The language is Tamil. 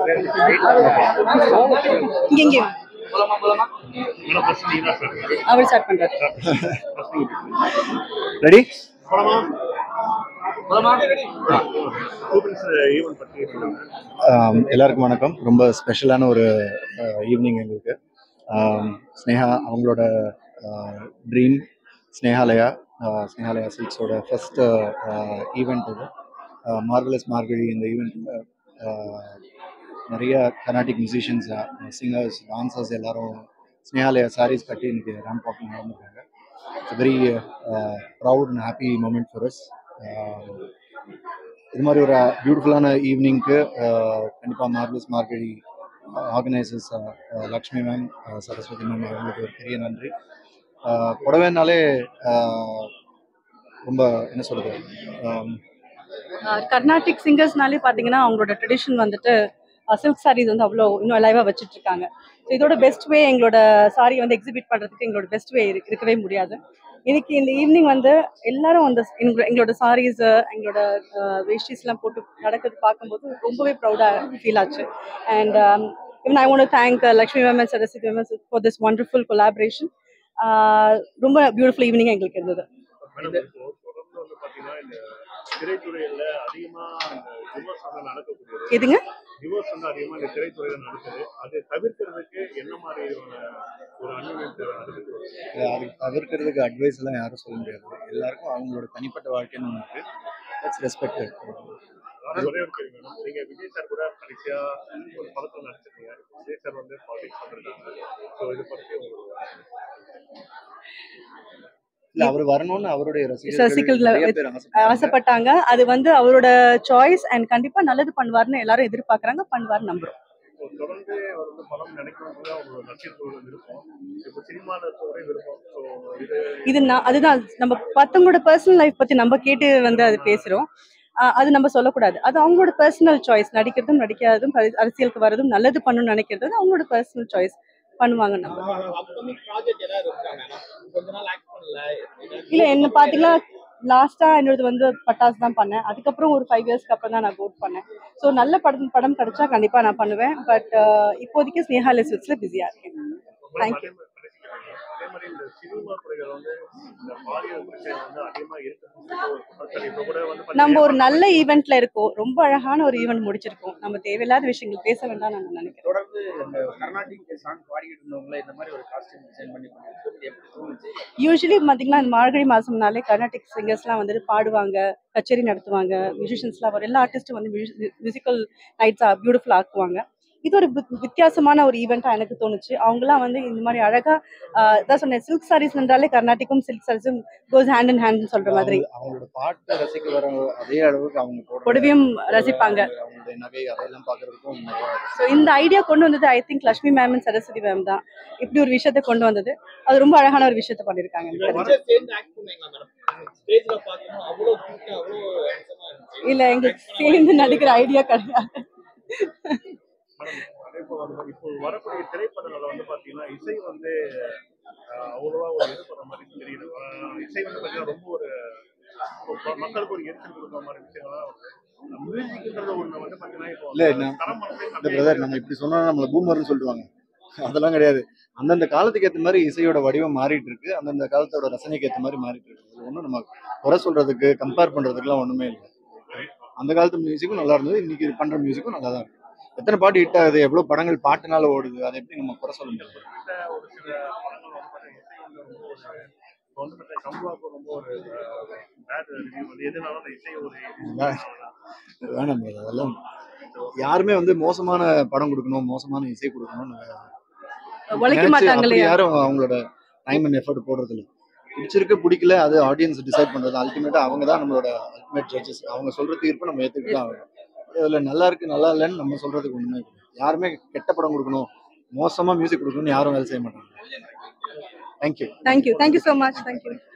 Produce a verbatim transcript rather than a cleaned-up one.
இங்க இங்க அவர் ஸ்டார்ட் பண்றாரு. ரெடி? எல்லாருக்கும் வணக்கம். ரொம்ப ஸ்பெஷலான ஒரு ஈவினிங் எங்களுக்கு. ஸ்னேகா அவங்களோட ட்ரீம் ஸ்னேகாலயா ஸ்னேகாலயா சில்க்ஸோட ஃபர்ஸ்ட் ஈவெண்ட் இது. மார்வலஸ் மார்கழி இந்த ஈவெண்ட்டில் நிறைய கர்நாடிக் மியூசிஷியன்ஸ், சிங்கர்ஸ், டான்சர்ஸ் எல்லாரும் ஸ்னேகாலயா சாரீஸ் கட்டி இன்னைக்கு ரேம்ப் வாக்கிங் நடந்துருக்காங்க. It's very proud and happy moment for us. இது மாதிரி ஒரு பியூட்டிஃபுல்லான ஈவினிங்க்கு கண்டிப்பாக marvellous Margazhi organisers Lakshmi ma'am, Saraswathi ma'am அவங்களுக்கு ஒரு பெரிய நன்றி. புடவைனாலே ரொம்ப என்ன சொல்கிறது, கர்நாடிக் சிங்கர்ஸ்னாலே பார்த்தீங்கன்னா அவங்களோட ட்ரெடிஷன் வந்துட்டு சில்க் சாரீஸ் வந்து அவ்வளோ இன்னும் அலைவாக வச்சுட்டு இருக்காங்க. ஸோ இதோட பெஸ்ட் வே எங்களோட சாரி வந்து எக்ஸிபிட் பண்ணுறதுக்கு எங்களோட பெஸ்ட் வே இருக்கு இருக்கவே முடியாது. இன்னைக்கு இந்த ஈவினிங் வந்து எல்லாரும் அந்த எங்களோட சாரீஸ், எங்களோட வேஷ்டிஸ்லாம் போட்டு நடக்கிறது பார்க்கும்போது ரொம்பவே ப்ரௌடாக ஃபீல் ஆச்சு. And even I want to thank uh, Lakshmi Ma'am and Saraswati Ma'am for this wonderful collaboration. ரொம்ப பியூட்டிஃபுல் ஈவினிங் எங்களுக்கு இருந்தது. எதுங்க? தவிர்க்கிறதுக்கு அட்வைஸ் எல்லாம் யாரும் சொல்ல முடியாது. எல்லாருக்கும் அவங்களோட தனிப்பட்ட வாழ்க்கைன்னு ஒன்று இருக்கு. Let's respect it. நீங்க விஜய் சார் கூட கடைசியா ஒரு படத்துல நடிச்சிருக்கீங்க. விஜய் சார் வந்து பாலிடிக்ஸ் பண்றாங்க. சோ இது பத்தி இல்ல அவர் வரணும்னு அவருடைய ரசிகர்கள் ஆசைப்பட்டாங்க. அது வந்து அவரோட சாய்ஸ் அண்ட் கண்டிப்பா நல்லது பண்ணுவார்னு எல்லாரும் எதிர்பார்க்கறாங்க. பண்ணுவார் நம்புறோம். தொடர்ந்து வந்து படம் நினைக்கிறவங்க அவங்களோட நட்சத்திரோட விருப்பம், இப்போ சினிமால இருக்கவரே விருப்பம். ஸோ இது இது நான் அதுதான் நம்ம பத்தவங்களோட பர்சனல் லைஃப் பத்தி நம்ம கேட்டு வந்து அது பேசுறோம். அது நம்ம சொல்லக்கூடாது. அது அவங்களோட பர்சனல் சாய்ஸ். நடிக்கிறதும் நடிக்காததும் அரசியலுக்கு வரதும் நல்லது பண்ணணும்னு நினைக்கிறது அவங்களோட பர்சனல் சாய்ஸ். பண்ணுவாங்க. நம்ம இல்ல என்ன பாத்தீங்களா, லாஸ்டா என்னோட வந்து பட்டாசு தான் பண்ணேன். அதுக்கப்புறம் ஒரு ஃபைவ் இயர்ஸ்க்கு அப்புறம் தான் நான் கோட் பண்ணேன். ஸோ நல்ல படம் படம் கிடைச்சா கண்டிப்பா நான் பண்ணுவேன். பட் இப்போதைக்கு ஸ்னேகாலயா சில்க்ஸ்ல பிஸியா இருக்கேன். தேங்க்யூ. நம்ம ஒரு நல்ல ஈவெண்ட்ல இருக்கோம். ரொம்ப அழகான ஒரு ஈவெண்ட் முடிச்சிருக்கோம். நம்ம தேவையில்லாத விஷயங்கள் பேச வேண்டாம் நான் நினைக்கிறேன். தொடர்ந்து இந்த கர்நாடிக் சாங் பாடிட்டு இருந்தவங்க இந்த மாதிரி ஒரு காஸ்டியூம் டிசைன் பண்ணி யூஸ்வலி பாத்தீங்கன்னா இந்த மார்கழி மாசம்னாலே கர்நாடிக் சிங்கர்ஸ்லாம் வந்துட்டு பாடுவாங்க, கச்சேரி நடத்துவாங்க, மியூசிஷியன்ஸ்லாம் வரும். எல்லா ஆர்டிஸ்டும் வந்து மியூசிக்கல் நைட்ஸ் பியூட்டிஃபுல் ஆக்குவாங்க. இது ஒரு வித்தியாசமான ஒரு ஈவெண்ட்டாக எனக்கு தோணுச்சு. அவங்களாம் வந்து இந்த மாதிரி அழகா தான் சொன்னேன், சில்க் சாரீஸ் என்றாலே கர்நாடிக்கும் சில்க் சாரீஸும் கோஸ் ஹேண்ட் அண்ட் ஹேண்ட் சொல்ற மாதிரி. அவங்களோட பாட்டை ரசிக்க வர அதே அளவுக்கு அவங்க புடவையும் ரசிப்பாங்க. நகை அதெல்லாம் பார்க்கறதுக்கும். ஸோ இந்த ஐடியா கொண்டு வந்தது I think Lakshmi ma'am and Saraswathi ma'am தான் இப்படி ஒரு விஷயத்த கொண்டு வந்தது. அது ரொம்ப அழகான ஒரு விஷயத்த பண்ணியிருக்காங்க. இல்ல எங்களுக்கு சேர்ந்து நடிக்கிற ஐடியா கிடையாது. இப்போ வரக்கூடிய திரைப்படங்களை வந்து பாத்தீங்கன்னா இசை வந்து அவ்வளவா ஒரு இது பண்ண மாதிரி தெரியல. இசை வந்து பாத்தீங்கன்னா ரொம்ப ஒரு மக்களுக்கு ஒரு எரிச்சல் கொடுக்குற மாதிரி விஷயங்கள்லாம் மியூசிக்ன்றது ஒண்ணு வந்து பாத்தீங்கன்னா இப்போ இல்ல பிரதர் நம்ம இப்படி சொன்னா நம்மள பூமர்னு சொல்லுவாங்க. அதெல்லாம் கிடையாது. அந்தந்த காலத்துக்கு ஏற்ற மாதிரி இசையோட வடிவம் மாறிட்டு இருக்கு. அந்தந்த காலத்தோட ரசனைக்கு ஏற்ற மாதிரி மாறிட்டு இருக்கு. ஒன்றும் நம்ம குறை சொல்றதுக்கு கம்பேர் பண்றதுக்குலாம் ஒண்ணுமே இல்லை. அந்த காலத்து மியூசிக்கும் நல்லா இருந்தது, இன்னைக்கு பண்ற மியூசிக்கும் நல்லா தான் இருக்கு. எத்தனை பாட்டு ஹிட் ஆகுது, எவ்வளவு படங்கள் பாட்டுனால ஓடுது, அதை எப்படி நம்ம குறை சொல்ல முடியாது. வேணாம், அதெல்லாம் யாருமே வந்து மோசமான படம் கொடுக்கணும், மோசமான இசை கொடுக்கணும்னு யாரும் அவங்களோட டைம் அண்ட் எஃபர்ட் போடுறது இல்லை. பிடிச்சிருக்கு பிடிக்கல அது ஆடியன்ஸ் டிசைட் பண்றது. அல்டிமேட்டா அவங்க தான் நம்மளோட அல்டிமேட் ஜட்ஜஸ். அவங்க சொல்ற தீர்ப்பு நம்ம ஏத்துக்கிட்டு தான் ஆகணும். இதுல நல்லா இருக்கு நல்லா இல்லைன்னு நம்ம சொல்றதுக்கு ஒண்ணுமே இல்லை. யாருமே கெட்ட படம் கொடுக்கணும், மோசமா மியூசிக் கொடுக்கணும்னு யாரும் வேலை செய்ய மாட்டாங்க. Thank you thank you thank you so much. Thank you.